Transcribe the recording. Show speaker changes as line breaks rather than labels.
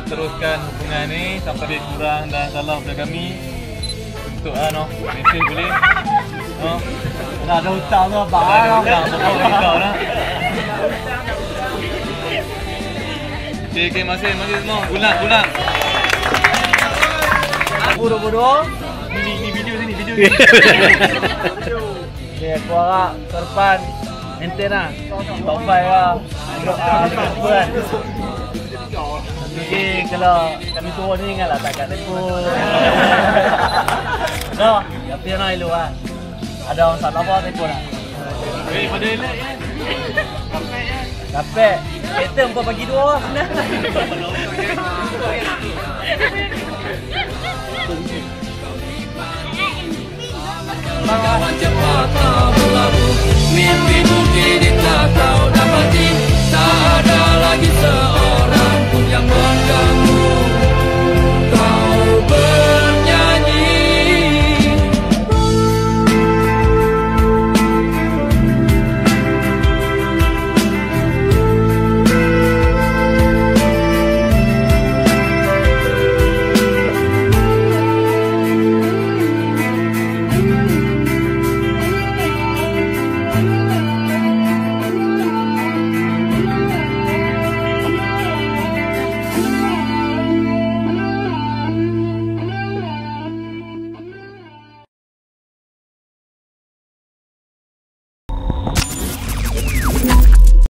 teruskan hubungan ni sampai kurang dan salah pada kami untuk mesej boleh.
Dah ada hutang tu abang.
Dah hutang dah. Okay, masih semua. Ulang.
Bodoh-bodoh.
Ini video sini, video.
Okay, aku harap ke depan maintain lah. Top 5 lah. Dekat apa kan. Jadi kalau kami turun ni ingatlah tak kat telefon. No, tapi nak elok lah. Ada orang salah apa telefon lah.
Pada elok ya.
Capek. Kereta 4 pagi 2 lah.
Cepat berlabuh mimpi